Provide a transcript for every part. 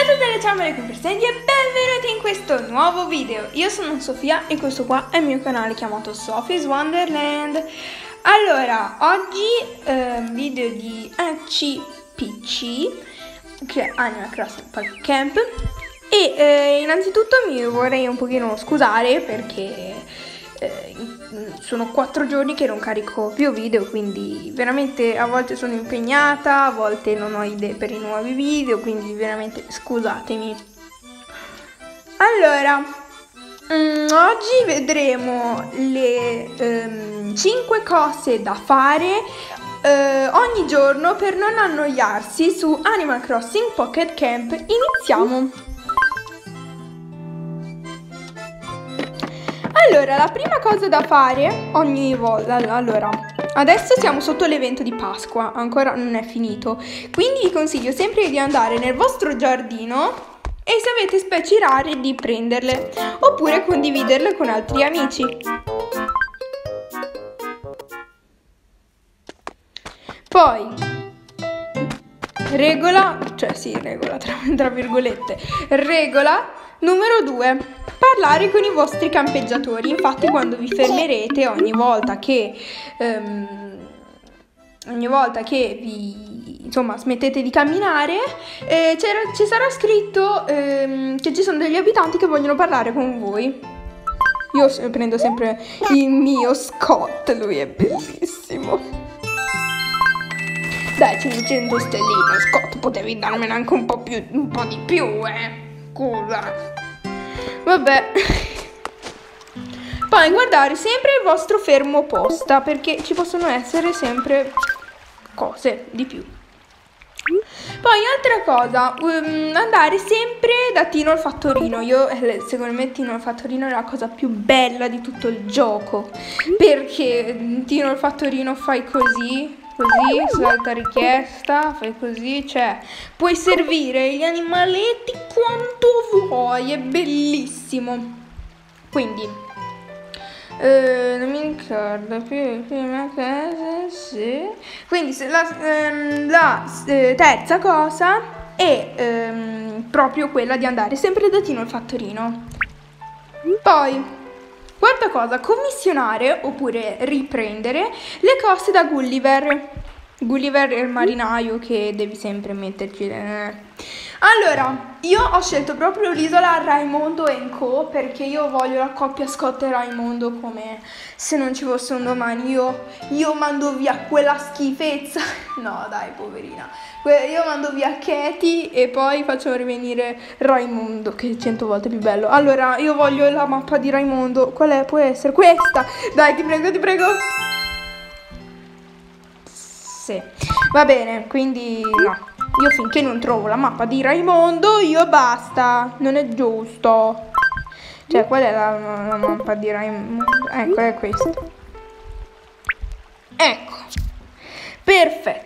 Ciao amici presenti e benvenuti in questo nuovo video. Io sono Sofia e questo qua è il mio canale chiamato Sophie's Wonderland. Allora, oggi video di ACPC, che è Animal Crossing Pocket Camp. E innanzitutto mi vorrei un pochino scusare perché sono 4 giorni che non carico più video, quindi veramente a volte sono impegnata, a volte non ho idee per i nuovi video, quindi veramente scusatemi. Allora, oggi vedremo le 5 cose da fare ogni giorno per non annoiarsi su Animal Crossing Pocket Camp. Iniziamo! Allora, la prima cosa da fare ogni volta, allora, adesso siamo sotto l'evento di Pasqua, ancora non è finito, quindi vi consiglio sempre di andare nel vostro giardino e se avete specie rare di prenderle, oppure condividerle con altri amici. Poi, regola numero 2. Parlare con i vostri campeggiatori. Infatti quando vi fermerete, ogni volta che vi smettete di camminare, ci sarà scritto che ci sono degli abitanti che vogliono parlare con voi. Io prendo sempre il mio Scott, lui è bellissimo. Dai, 500 stelline, Scott, potevi darmene anche un po' di più, scusa. Vabbè. Poi guardare sempre il vostro fermo posta, perché ci possono essere sempre cose di più. Poi altra cosa, andare sempre da Tino il Fattorino. Secondo me Tino il Fattorino è la cosa più bella di tutto il gioco, perché Tino il Fattorino fai così, salta richiesta, fai così, cioè puoi servire gli animaletti quanto vuoi, è bellissimo. Quindi non mi ricordo più sì. Quindi la terza cosa è proprio quella di andare sempre da Tino il Fattorino. Poi quarta cosa, commissionare oppure riprendere le cose da Gulliver. Gulliver è il marinaio che devi sempre metterci. Allora, io ho scelto proprio l'isola Raimondo & Co. perché io voglio la coppia Scott e Raimondo come se non ci fosse un domani. Io mando via quella schifezza. No dai, poverina. Io mando via Katie e poi faccio rivenire Raimondo, che è 100 volte più bello. Allora, io voglio la mappa di Raimondo. Qual è? Può essere questa. Dai, ti prego. Sì. Va bene, quindi no. Io finché non trovo la mappa di Raimondo, io basta. Non è giusto. Cioè, qual è la mappa di Raimondo? Ecco, è questa. Ecco. Perfetto.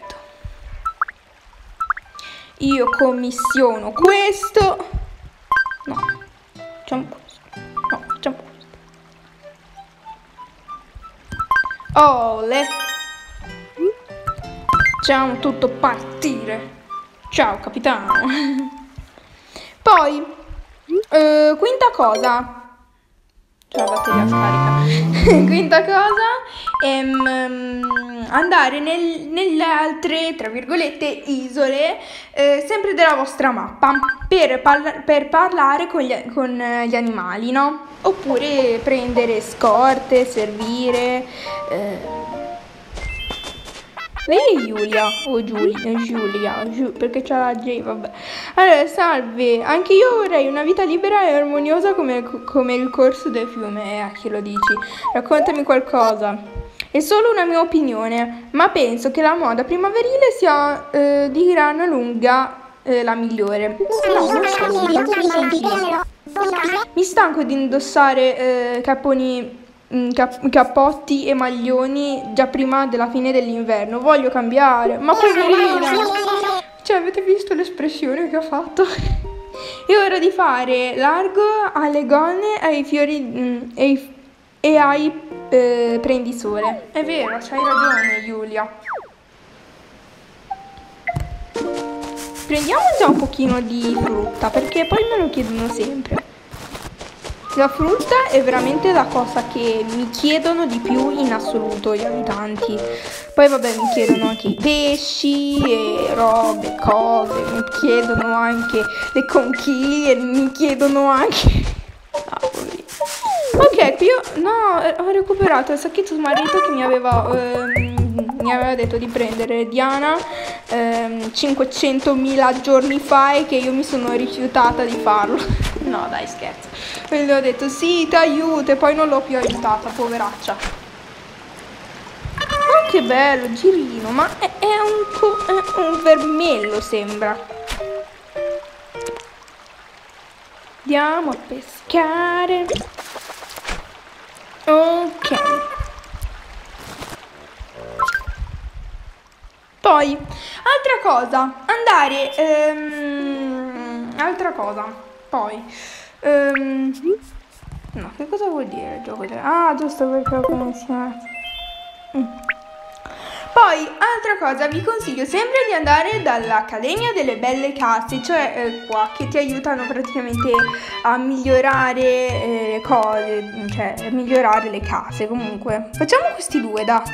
Io commissiono questo. No, facciamo questo. No, facciamo questo. Ole. Facciamo tutto partire. Ciao capitano. Poi quinta cosa. C'è la batteria scarica. Quinta cosa, andare nelle altre, tra virgolette, isole, sempre della vostra mappa, per parlare con gli animali, no? Oppure prendere scorte, servire. Lei è Giulia o Giulia, perché c'ha la J, vabbè. Allora, salve, anche io vorrei una vita libera e armoniosa come il corso del fiume. A chi lo dici? Raccontami qualcosa. È solo una mia opinione, ma penso che la moda primaverile sia di gran lunga la migliore. Mi stanco di indossare cappotti e maglioni già prima della fine dell'inverno. Voglio cambiare. Ma poverina, cioè, avete visto l'espressione che ho fatto? È ora di fare largo alle gonne, ai fiori e ai prendisole. È vero, c'hai ragione Giulia. prendiamo già un pochino di frutta, perché poi me lo chiedono sempre. La frutta è veramente la cosa che mi chiedono di più in assoluto gli abitanti. Poi vabbè, mi chiedono anche i pesci e robe, cose, mi chiedono anche le conchiglie, mi chiedono anche... Ok, qui ho recuperato il sacchetto marito che mi aveva detto di prendere Diana 500.000 giorni fa e che io mi sono rifiutata di farlo. No dai, scherzo. E le ho detto sì, ti aiuto, e poi non l'ho più aiutata, poveraccia. Oh, che bello, girino, ma è un vermello, sembra. Andiamo a pescare. Ok. Poi, altra cosa, altra cosa, poi, no, che cosa vuol dire il gioco? Ah, giusto, perché ho conosciuto. Poi, altra cosa, vi consiglio sempre di andare dall'Accademia delle Belle Case, cioè qua, che ti aiutano praticamente a migliorare le cose, cioè a migliorare le case. Comunque, facciamo questi due, dai.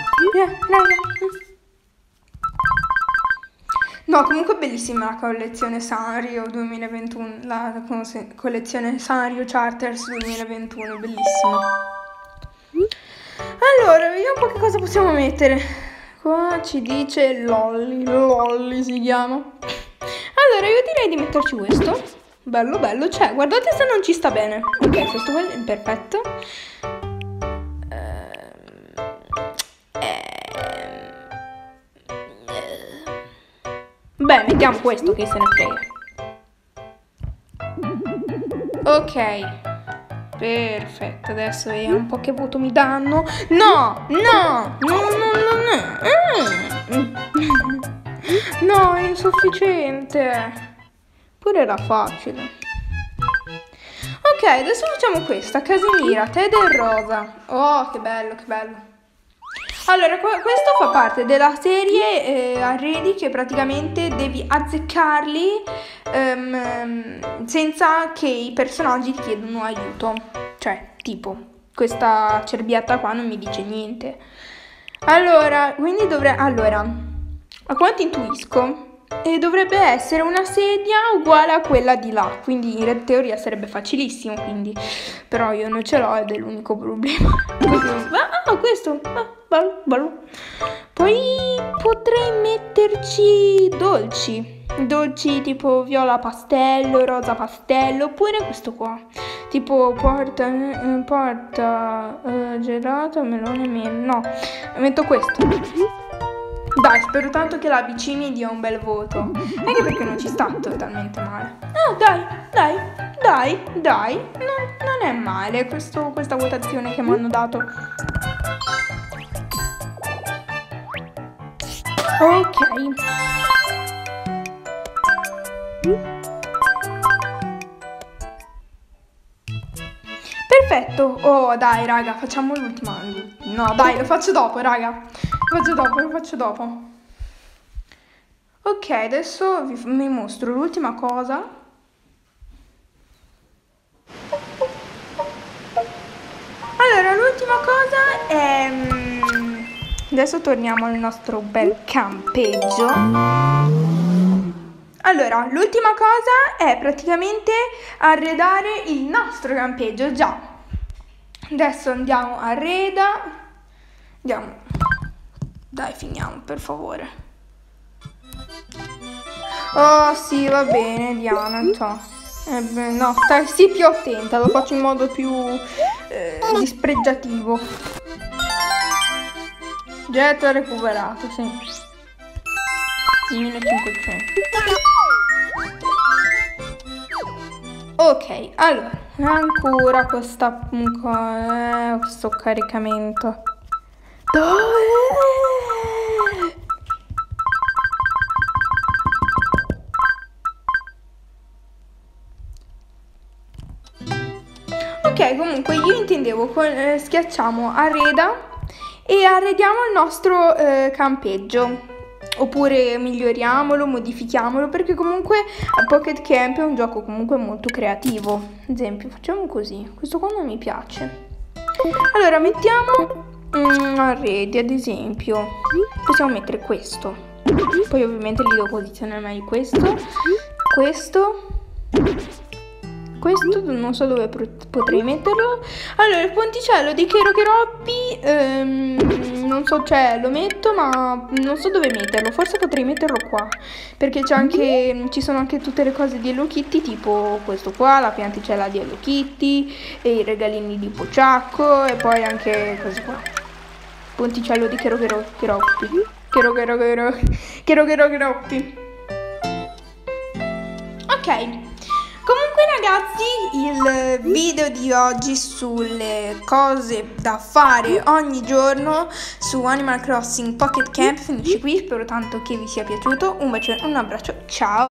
No, comunque bellissima la collezione Sanrio 2021, la collezione Sanrio Charters 2021, bellissima. Allora, vediamo un po' che cosa possiamo mettere. Qua ci dice Lolly si chiama. Allora, io direi di metterci questo. Bello, bello, cioè, guardate se non ci sta bene. Ok, questo è perfetto. Beh, mettiamo questo, che se ne frega. Ok. Perfetto, adesso vediamo un po' che voto mi danno. No, no, no, no, no, no. No, è insufficiente. Pure era facile. Ok, adesso facciamo questa, Casimira, Ted e Rosa. Oh, che bello, che bello. Allora, questo fa parte della serie arredi che praticamente devi azzeccarli senza che i personaggi ti chiedano aiuto. Cioè, tipo, questa cerbiatta qua non mi dice niente. Allora, quindi allora, a quanto intuisco, dovrebbe essere una sedia uguale a quella di là. Quindi in teoria sarebbe facilissimo, quindi. Però io non ce l'ho ed è l'unico problema. Ah, questo! Bello, bello. Poi potrei metterci dolci tipo viola pastello, rosa pastello, oppure questo qua tipo porta gelato, melone, miele. No, metto questo. Dai, spero tanto che la BC mi dia un bel voto, anche perché non ci sta totalmente male. No, dai, non è male questa votazione che mi hanno dato. Ok. Perfetto. Oh, dai, raga, facciamo l'ultima. No, dai, lo faccio dopo, raga. Lo faccio dopo. Ok, adesso vi mostro l'ultima cosa. Allora, l'ultima cosa è... Adesso torniamo al nostro bel campeggio. Allora, l'ultima cosa è praticamente arredare il nostro campeggio, già. Adesso andiamo a arreda. Andiamo. Dai, finiamo, per favore. Oh, sì, va bene, Diana, no, stai più attenta, lo faccio in modo più dispregiativo. Getto recuperato, sì. 1500. Ok, allora, ancora questo caricamento. Dove? Ok, comunque io intendevo schiacciamo arreda e arrediamo il nostro campeggio. oppure miglioriamolo, modifichiamolo, perché comunque Pocket Camp è un gioco comunque molto creativo. Ad esempio, facciamo così, questo qua non mi piace. Allora mettiamo arredi, ad esempio, possiamo mettere questo, poi ovviamente li devo posizionare meglio, questo, non so dove potrei metterlo. Allora, il ponticello di Chero Cheroppi, non so, cioè lo metto ma non so dove metterlo, forse potrei metterlo qua, perché ci sono anche tutte le cose di Hello Kitty, tipo questo qua, la pianticella di Hello Kitty, e i regalini di Pociacco, e poi anche questo qua, ponticello di Chero Cheroppi. Ok. Comunque ragazzi, il video di oggi sulle cose da fare ogni giorno su Animal Crossing Pocket Camp finisce qui. Spero tanto che vi sia piaciuto. Un bacione, un abbraccio, ciao!